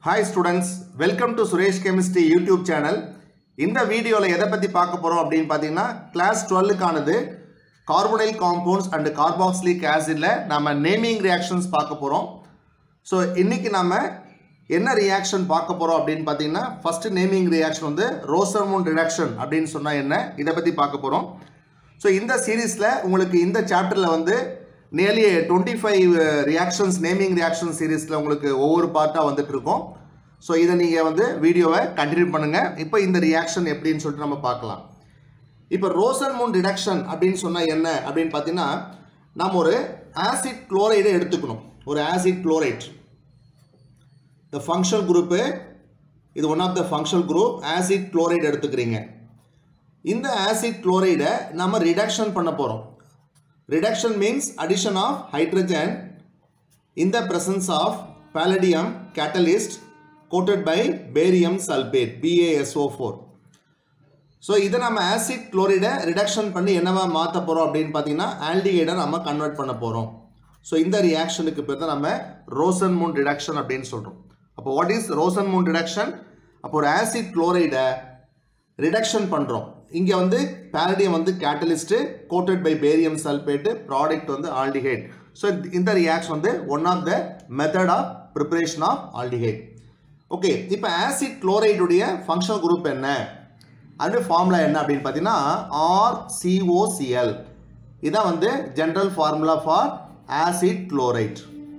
Hi students, welcome to Suresh Chemistry YouTube channel. இந்த வீடியோல எதை பத்தி பார்க்க போறோம் அப்படினு பாத்தீங்கன்னா கிளாஸ் 12 கானது கார்போனைல் காம்பவுண்ட்ஸ் and carboxylic acidல நாம நேமிங் ரியாக்ஷன்ஸ் பார்க்க போறோம். சோ இன்னைக்கு நாம என்ன ரியாக்ஷன் பார்க்க போறோம் அப்படினு பாத்தீங்கன்னா ஃபர்ஸ்ட் நேமிங் ரியாக்ஷன் வந்து ரோசர்மோண்ட் ரிடக்ஷன் அப்படினு சொன்னா என்ன இத பத்தி பார்க்க போறோம். சோ இந்த சீரிஸ்ல உங்களுக்கு இந்த சாப்டர்ல வந்து nearly 25 reactions naming reaction seriesல உங்களுக்கு ஒவ்வொரு பார்ட்டா வந்துட்டு இருக்கும். சோ இத நீங்க வந்து வீடியோவை கண்டினியூ பண்ணுங்க. இப்போ இந்த ரியாக்ஷன் எப்படின்னு சொல்லிட்டு நம்ம பார்க்கலாம். இப்போ ரோசர்மோண்ட் ரிடக்ஷன் அப்படினு சொன்னா என்ன அப்படினு பாத்தீங்கன்னா நாம ஒரு ஆசிட் குளோரைடை எடுத்துக்கணும். ஒரு acid chloride. the functional group இது one of the functional group acid chloride எடுத்துக்கிறீங்க. இந்த ஆசிட் குளோரைடை நாம ரிடக்ஷன் பண்ண போறோம். Reduction means addition of hydrogen in the presence of palladium catalyst coated by barium sulfate BaSO4. So இத நாம acid chloride reduction பண்ணி என்னவா மாத்த போறோம் அப்படினு பாத்தீங்கன்னா aldehyde நாம கன்வர்ட் பண்ண போறோம். So இந்த ரியாக்ஷனுக்கு பேர் தான் நாம ரோசர்மோண்ட் ரிடக்ஷன் அப்படினு சொல்றோம். அப்போ what is ரோசர்மோண்ட் ரிடக்ஷன்? அப்போ ஒரு acid chloride reduction பண்றோம். இங்க வந்து palladium வந்து catalyst coated by barium sulfate product வந்து aldehyde. So இந்த reaction வந்து one of the method of preparation of aldehyde. Okay, இப்போ acid chloride உடைய functional group என்ன? அது formula என்ன அப்படினு பாத்தீங்கன்னா RCOCl. இதான் வந்து general formula for acid chloride.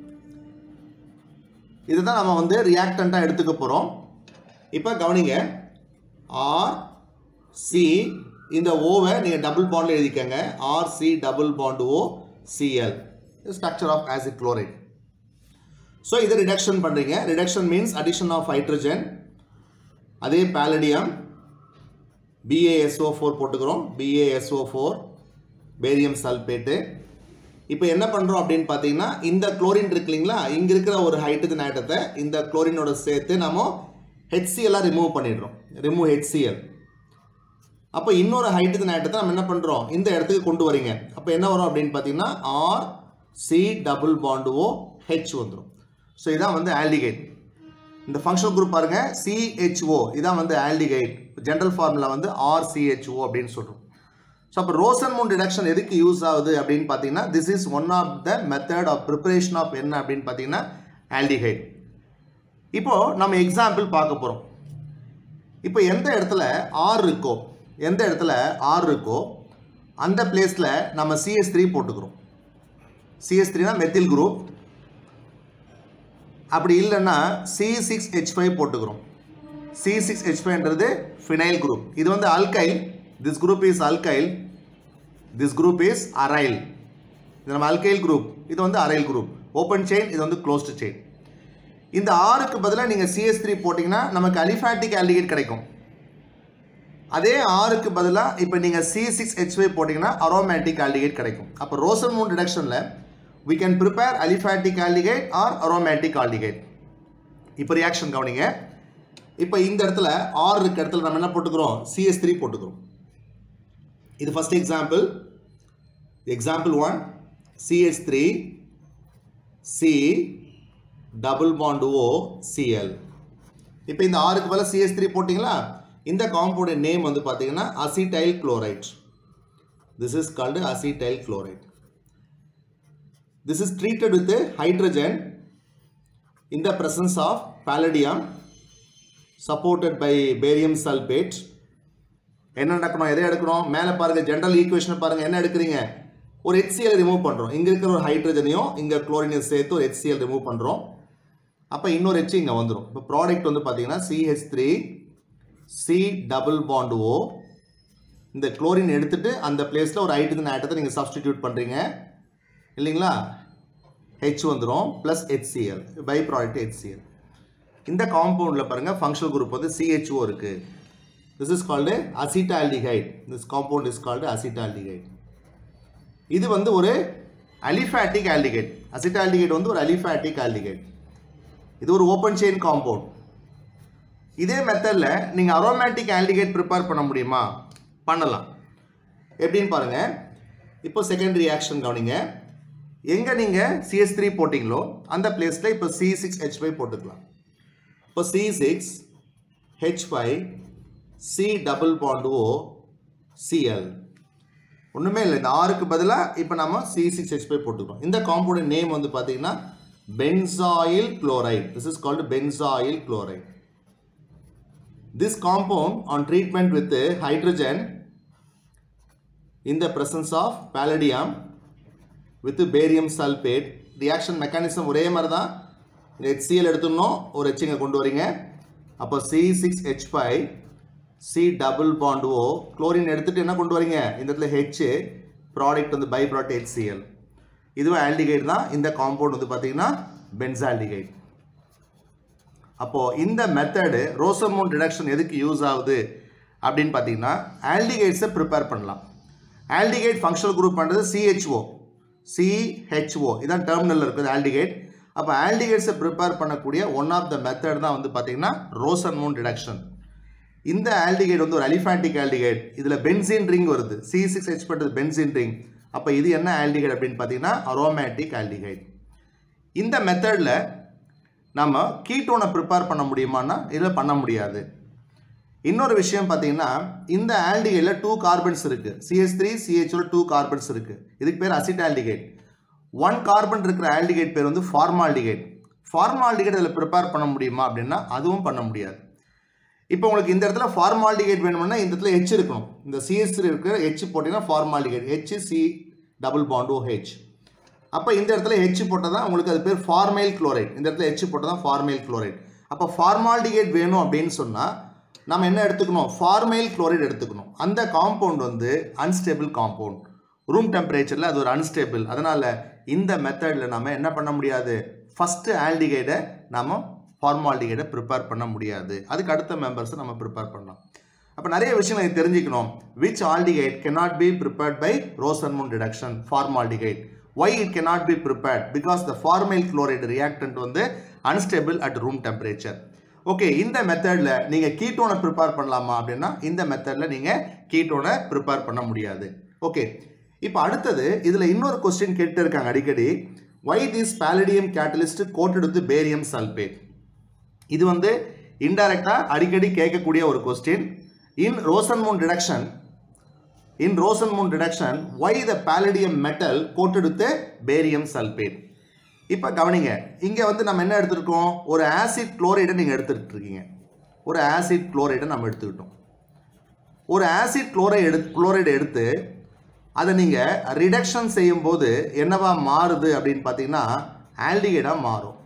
இதுதான் நாம வந்து reactant எடுத்துக்க போறோம். இப்போ கவனிங்க R C இந்த ஓவை நீங்க டபுள் பாண்ட்ல எழுதிக்கங்க RC double bond O Cl structure of acid chloride. So இது reduction பண்றீங்க. Reduction means addition of hydrogen. அதே palladium BaSO4 போட்டுக்கிறோம். BaSO4 barium sulfate. இப்போ என்ன பண்றோம் அப்படினு பாத்தீங்கன்னா இந்த குளோரின் இருக்குங்களா இங்க இருக்கிற ஒரு ஹைட்ரஜன் ஆட்டத்தை இந்த குளோரினோட சேர்த்து நாம HCl ரிமூவ் பண்ணிடுறோம். Remove HCl. அப்ப இன்னொரு ஹைட்ரஜன் ஆட்டத்தை நம்ம என்ன பண்றோம் இந்த இடத்துக்கு கொண்டு வரீங்க. அப்ப என்ன வரும் அப்படினு பாத்தீங்கன்னா RC double bond O H வந்துரும். சோ இதான் வந்து ஆல்டிஹைட். இந்த ஃபங்க்ஷனல் குரூப் பாருங்க CHO இதான் வந்து ஆல்டிஹைட். ஜெனரல் ஃபார்முலா வந்து RCHO அப்படினு சொல்றோம். சோ அப்ப ரோசர்மோண்ட் ரிடக்ஷன் எதுக்கு யூஸ் ஆகுது அப்படினு பாத்தீங்கன்னா this is one of the method of preparation of என்ன அப்படினு பாத்தீங்கன்னா ஆல்டிஹைட். இப்போ நம்ம எக்ஸாம்பிள் பார்க்க போறோம். இப்போ எந்த இடத்துல R இருக்கோ எந்த இடத்துல R இருக்கோ அந்த பிளேஸ்ல நம்ம CH3 போட்டுக்கிறோம். CH3 னா மெத்தில் குரூப். அப்படி இல்லைன்னா C6H5 போட்டுக்கிறோம். C6H5ன்றது ஃபினைல் குரூப். இது வந்து alkyl. this group is alkyl. this group is aryl. இது நம்ம அல்கைல் குரூப். இது வந்து அரைல் குரூப். ஓபன் செயின் இது வந்து க்ளோஸ்ட் செயின். இந்த Rக்கு பதிலா நீங்க CH3 போட்டீங்கன்னா நமக்கு அலிஃபாட்டிக் ஆல்டிஹைட் கிடைக்கும். அதே Rக்கு பதிலா இப்போ நீங்க C6H5 போட்டீங்கன்னா அரோமேட்டிக் ஆல்டிஹைட் கிடைக்கும். அப்ப ரோசர்மோண்ட் ரிடக்ஷன்ல we can prepare aliphatic aldehyde or aromatic aldehyde. இப்போ ரியாக்ஷன் கவனிங்க. இப்போ இந்த இடத்துல R இருக்க இடத்துல நம்ம என்ன போட்டுக்கிறோம் CH3 போட்டுக்கிறோம். இது first example. Example 1 CH3 C double bond O Cl. இப்போ இந்த Rக்கு பதிலா CH3 போட்டீங்களா இந்த காம்பவுண்ட் நேம் வந்து பாத்தீங்கன்னா acetyl chloride. This is called acetyl chloride. This is treated with hydrogen in the presence of palladium supported by barium sulfate. என்ன நடக்கணும் எதை எடுக்கணும் மேலே பாருங்க ஜெனரல் ஈக்குவேஷன் பாருங்க என்ன எடுக்கிறீங்க ஒரு HCl ரிமூவ் பண்றோம். இங்க இருக்கிற ஒரு ஹைட்ரஜனையும் இங்க குளோரினையும் சேர்த்து ஒரு HCl ரிமூவ் பண்றோம். அப்ப இன்னொரு H இங்க வந்துரும். இப்போ ப்ராடக்ட் வந்து பாத்தீங்கன்னா CH3 C double bond O. இந்த குளோரின் எடுத்துட்டு அந்த பிளேஸ்ல ஒரு ஹைட்ரஜன் ஆட்டத்தை நீங்க சப்ஸ்டிடியூட் பண்றீங்க இல்லீங்களா H வந்துரும் plus HCl by product HCl. இந்த காம்பவுண்ட்ல பாருங்க ஃபங்க்ஷனல் குரூப் வந்து CHO இருக்கு. This is called acetaldehyde. This compound is called acetaldehyde. இது வந்து ஒரு அலிஃபாட்டிக் ஆல்டிஹைட். அசிட்டால்டிஹைட் வந்து ஒரு அலிஃபாட்டிக் ஆல்டிஹைட். இது ஒரு ஓபன் செயின் காம்பவுண்ட். இதே மெத்தட்ல நீங்க அரோமேட்டிக் ஆல்டிஹைட் ப்ரிப்பேர் பண்ண முடியுமா? பண்ணலாம். எப்படின்னு பாருங்க. இப்போ செகண்ட் ரியாக்ஷன் கவனிங்க. எங்க நீங்க CH3 போட்டீங்களோ அந்த பிளேஸ்ல இப்போ C6H5 போட்டுக்கலாம். இப்போ C6H5 C double bond O Cl. ஒண்ணுமே இல்லை, இந்த ஆறுக்கு பதிலா இப்போ நம்ம C6H5 போட்டுக்கிறோம். இந்த காம்பவுண்ட் நேம் வந்து பார்த்தீங்கன்னா benzoyl chloride. This is called benzoyl chloride. This compound on treatment with hydrogen in the presence of palladium with barium sulfate, reaction mechanism ஒரே மாதிரி தான். HCl எடுத்துனோம், ஒரு H இங்க கொண்டு வரீங்க. அப்போ C6H5 C double bond O, chlorine எடுத்துட்டு என்ன கொண்டு வரீங்க, இந்த இடத்துல H, ப்ராடக்ட் வந்து பை ப்ராடக்ட் HCl. இதுவும் ஆல்டிகைட் தான். இந்த காம்பவுண்ட் வந்து பார்த்தீங்கன்னா பென்சால்டிகைட். அப்போ இந்த மெத்தடு ரோசன்மூண்ட் ரிடக்ஷன் எதுக்கு யூஸ் ஆகுது அப்படின்னு பார்த்தீங்கன்னா ஆல்டிகைட்ஸை ப்ரிப்பேர் பண்ணலாம். ஆல்டிகைட் ஃபங்க்ஷனல் குரூப் பண்ணுறது CHO இதான் டெர்மினலில் இருக்குது ஆல்டிகைட். அப்போ ஆல்டிகைட்ஸை ப்ரிப்பேர் பண்ணக்கூடிய ஒன் ஆஃப் த மெத்தட் தான் வந்து பார்த்தீங்கன்னா ரோசன்மூண்ட் ரிடக்ஷன். இந்த ஆல்டிகைட் வந்து ஒரு அலிஃபாண்டிக் ஆல்டிகைட். இதில் பென்சீன் ரிங் வருது. C6H பண்ணுறது பென்சீன் ரிங். அப்போ இது என்ன ஆல்டிகைட் அப்படின்னு பார்த்தீங்கன்னா அரோமேட்டிக் ஆல்டிகைட். இந்த மெத்தடில் நம்ம கீட்டோனை ப்ரிப்பேர் பண்ண முடியுமான்னா இதில் பண்ண முடியாது. இன்னொரு விஷயம் பார்த்தீங்கன்னா இந்த ஆல்டிகைடில் 2 கார்பன்ஸ் இருக்குது. CH3 CHO 2 கார்பன்ஸ் இருக்குது. இதுக்கு பேர் அசிட்டால்டிகைட். 1 கார்பன் இருக்கிற ஆல்டிகைட் பேர் வந்து ஃபார்மால்டிகைட். ஃபார்மால்டிகைட் இதில் ப்ரிப்பேர் பண்ண முடியுமா அப்படின்னா அதுவும் பண்ண முடியாது. இப்போ உங்களுக்கு இந்த இடத்துல ஃபார்மால்டிகைட் வேணும்னா இந்த இடத்துல H இருக்கணும். இந்த CH3 இருக்கிற H போட்டிங்கன்னா formaldehyde. HC double bond OH. அப்போ இந்த இடத்துல H போட்டால் தான் உங்களுக்கு அது பேர் ஃபார்மைல் குளோரைட். இந்த இடத்துல H போட்டால் தான் ஃபார்மைல் குளோரைட். அப்போ ஃபார்மால்டிகைட் வேணும் அப்படின்னு சொன்னால் நம்ம என்ன எடுத்துக்கணும், ஃபார்மைல் குளோரைட் எடுத்துக்கணும். அந்த காம்பவுண்ட் வந்து அன்ஸ்டேபிள் காம்பவுண்ட். ரூம் டெம்பரேச்சரில் அது ஒரு அன்ஸ்டேபிள். அதனால் இந்த மெத்தடில் நம்ம என்ன பண்ண முடியாது, ஃபஸ்ட்டு ஆல்டிகைடை நம்ம ஃபார்மால்டிகைடை ப்ரிப்பேர் பண்ண முடியாது. அதுக்கு அடுத்த மெம்பர்ஸை நம்ம ப்ரிப்பேர் பண்ணலாம். அப்போ நிறைய விஷயங்களை தெரிஞ்சுக்கணும். which aldehyde cannot be prepared by Rosenmund reduction? Formaldehyde. Why it cannot be prepared? Because the formyl chloride reactant வந்து unstable at room temperature. Okay, இந்த மெத்தடில் நீங்கள் கீட்டோனை ப்ரிப்பேர் பண்ணலாமா அப்படின்னா இந்த மெத்தடில் நீங்கள் கீட்டோனை ப்ரிப்பேர் பண்ண முடியாது. ஓகே, இப்போ அடுத்தது இதில் இன்னொரு கொஸ்டின் கேட்டு இருக்காங்க அடிக்கடி. why this palladium catalyst coated with barium sulfate? இது வந்து இன்டைரக்டாக அடிக்கடி கேட்கக்கூடிய ஒரு question. In Rosenmund reduction, why the palladium metal coated with barium sulfate? இப்போ கவனிங்க, இங்கே வந்து நம்ம என்ன எடுத்துருக்கோம், ஒரு ஆசிட் குளோரைடை நீங்கள் எடுத்துக்கிட்டு இருக்கீங்க. ஒரு ஆசிட் குளோரைடை நம்ம எடுத்துக்கிட்டோம். ஒரு ஆசிட் குளோரைடு எடுத்து அதை நீங்கள் ரிடக்ஷன் செய்யும்போது என்னவா மாறுது அப்படின்னு பார்த்தீங்கன்னா ஆல்டிகைடாக மாறும்.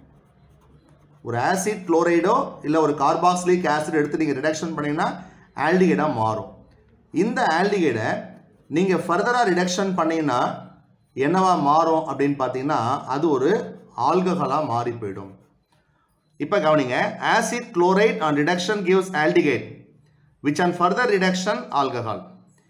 ஒரு ஆசிட் குளோரைடோ இல்லை ஒரு கார்பாக்சிலிக் ஆசிட் எடுத்து நீங்கள் ரிடக்ஷன் பண்ணிங்கன்னா ஆல்டிகைடாக மாறும். இந்த ஆல்டிகைடை நீங்கள் ஃபர்தராக ரிடக்ஷன் பண்ணிங்கன்னா என்னவா மாறும் அப்படின்னு பார்த்தீங்கன்னா அது ஒரு ஆல்கஹாலாக மாறி போயிடும். இப்போ கவனிங்க, acid chloride on reduction gives aldehyde which on further reduction alcohol.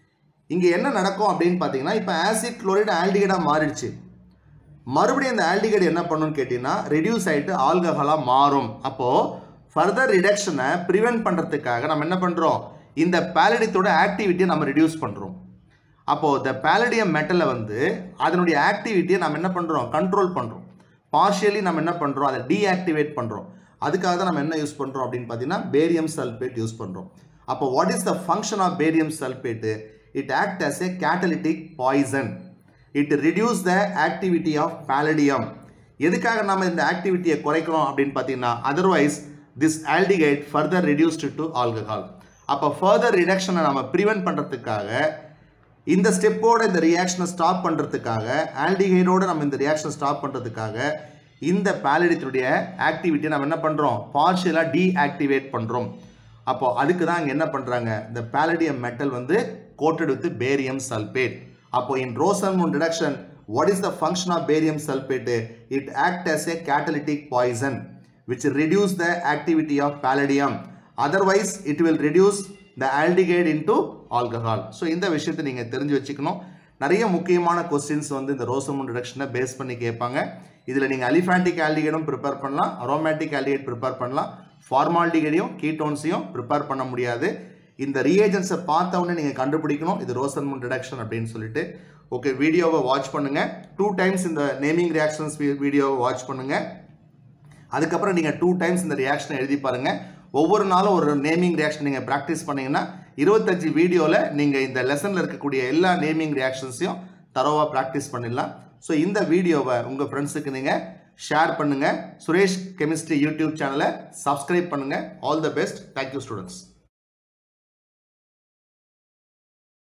இங்கே என்ன நடக்கும் அப்படின்னு பார்த்தீங்கன்னா இப்போ ஆசிட் குளோரைடு ஆல்டிகைடாக மாறிடுச்சு. மறுபடியும் இந்த ஆல்டிகைடு என்ன பண்ணணும்னு கேட்டிங்கன்னா ரெடியூஸ் ஆகிட்டு ஆல்கஹாலாக மாறும். அப்போது ஃபர்தர் ரிடக்ஷனை ப்ரிவென்ட் பண்ணுறதுக்காக நம்ம என்ன பண்ணுறோம், இந்த பேலடியத்தோட ஆக்டிவிட்டியை நம்ம ரெடியூஸ் பண்ணுறோம். அப்போது இந்த பேலடியம் மெட்டலை வந்து அதனுடைய ஆக்டிவிட்டியை நம்ம என்ன பண்ணுறோம், கண்ட்ரோல் பண்ணுறோம். பார்ஷியலி நம்ம என்ன பண்ணுறோம், அதை டீஆக்டிவேட் பண்ணுறோம். அதுக்காக தான் நம்ம என்ன யூஸ் பண்ணுறோம் அப்படின்னு பார்த்தீங்கன்னா பேரியம் சல்ஃபேட் யூஸ் பண்ணுறோம். அப்போ what is the function of barium sulphate? It act as a catalytic poison. It reduce the activity of palladium. எதுக்காக நம்ம இந்த ஆக்டிவிட்டியை குறைக்கிறோம் அப்படின்னு பார்த்தீங்கன்னா otherwise this aldehyde further reduced to alcohol. அப்போ ஃபர்தர் ரிடக்ஷனை நம்ம ப்ரிவென்ட் பண்ணுறதுக்காக இந்த ஸ்டெப்போட இந்த ரியாக்ஷனை ஸ்டாப் பண்ணுறதுக்காக ஆல்டிஹைடோட நம்ம இந்த ரியாக்ஷனை ஸ்டாப் பண்ணுறதுக்காக இந்த பேலடியத்துடைய ஆக்டிவிட்டியை நம்ம என்ன பண்ணுறோம், பார்ஷியலாக டீஆக்டிவேட் பண்ணுறோம். அப்போது அதுக்கு தான் இங்கே என்ன பண்ணுறாங்க, இந்த பேலடியம் மெட்டல் வந்து கோட்டட் வித் பேரியம் சல்ஃபேட். அப்போ in Rosenmund reduction what is the function of barium sulphate? It act as a catalytic poison which reduce the activity of palladium. Otherwise it will reduce the aldehyde into alcohol. So இந்த விஷயத்தை நீங்கள் தெரிஞ்சு வச்சுக்கணும். நிறைய முக்கியமான questions வந்து இந்த ரோசன்மூண்ட் ரிடக்ஷனை base பண்ணி கேட்பாங்க. இதில் நீங்கள் அலிஃபாண்டிக் ஆல்டிகைடும் ப்ரிப்பேர் பண்ணலாம், அரோமேட்டிக் ஆல்டிகைட் ப்ரிப்பேர் பண்ணலாம், ஃபார்மால்டிகைடையும் கீட்டோன்ஸையும் ப்ரிப்பேர் பண்ண முடியாது. இந்த ரியேஜன்ஸை பார்த்தவொடனே நீங்கள் கண்டுபிடிக்கணும் இது ரோசன்மூண்ட் ரிடக்ஷன் அப்படின்னு சொல்லிட்டு. ஓகே, வீடியோவை வாட்ச் பண்ணுங்கள். 2 times இந்த நேமிங் ரியாக்ஷன்ஸ் வீடியோவை வாட்ச் பண்ணுங்கள். அதுக்கப்புறம் நீங்கள் 2 டைம்ஸ் இந்த ரியாக்ஷனை எழுதி பாருங்கள். ஒவ்வொரு நாளும் ஒரு நேமிங் ரியாக்ஷன் நீங்கள் ப்ராக்டிஸ் பண்ணிங்கன்னா 25 வீடியோவில் நீங்கள் இந்த லெசனில் இருக்கக்கூடிய எல்லா நேமிங் ரியாக்ஷன்ஸையும் தரோவாக ப்ராக்டிஸ் பண்ணிடலாம். ஸோ இந்த வீடியோவை உங்கள் ஃப்ரெண்ட்ஸுக்கு நீங்கள் ஷேர் பண்ணுங்கள். சுரேஷ் கெமிஸ்ட்ரி யூடியூப் சேனலை சப்ஸ்கிரைப் பண்ணுங்கள். All the best. Thank you students.